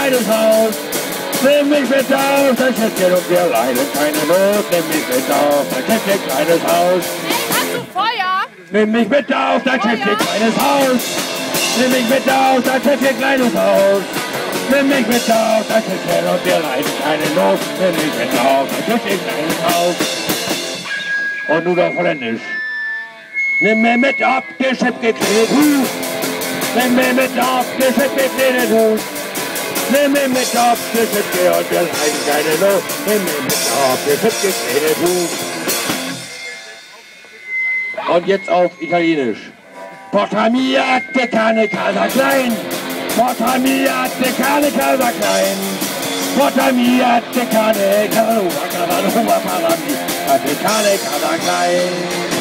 kleines Haus. Nimm mich mit auf, dein Schätzchen, und wir leiden keine Not. Nimm mich mit auf, dein Schätzchen, kleines Haus. Hey, hast du Feuer? Nimm mich mit auf, dein Schätzchen, kleines Haus. Nimm mich mit auf, dein Schätzchen, kleines Haus. Nimm mich mit auf, dein Schätzchen, und wir leiden keine Not. Nimm mich mit auf, dein Schätzchen, kleines Haus. Und nun auf Holländisch. Nimm mich mit auf, Geschäft gekleidet Hus. Nimm mich mit auf, Geschäft gekleidet Hus. Nimm mich mit auf, Geschäft gekleidet und wir leiden keine Not. Nimm mich mit auf, Geschäft gekleidet Hus. Und jetzt auf Italienisch. Porta mia, te cane casa klein. Porta mia, te cane casa klein. Porta mia, te cane casa klein. Te cane casa klein.